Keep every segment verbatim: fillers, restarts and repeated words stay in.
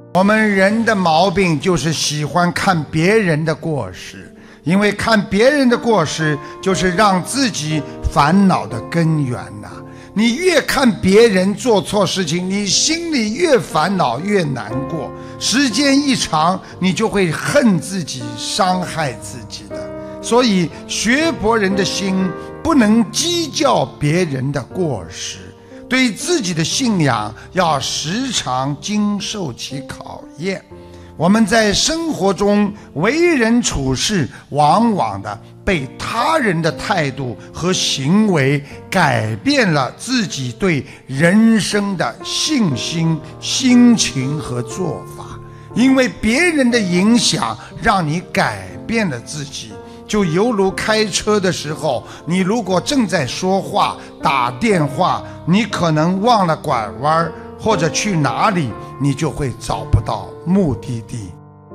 我们人的毛病就是喜欢看别人的过失，因为看别人的过失就是让自己烦恼的根源呐、啊。你越看别人做错事情，你心里越烦恼越难过，时间一长你就会恨自己，伤害自己的。所以学佛人的心不能计较别人的过失，对自己的信仰要时常经受其考验。我们在生活中为人处事，往往的被他人的态度和行为改变了自己对人生的信心、心情和做法。因为别人的影响让你改变了自己，就犹如开车的时候，你如果正在说话、打电话，你可能忘了拐弯，或者去哪里，你就会找不到目的地。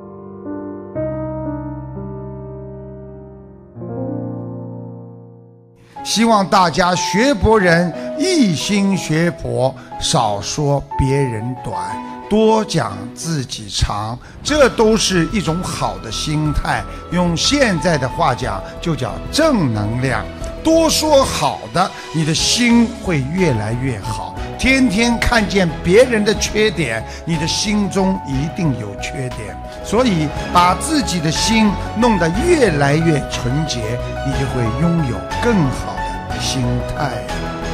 希望大家学佛人一心学佛，少说别人短，多讲自己长，这都是一种好的心态。用现在的话讲，就叫正能量。多说好的，你的心会越来越好。天天看见别人的缺点，你的心中一定有缺点。所以把自己的心弄得越来越纯洁，你就会拥有更好的心态。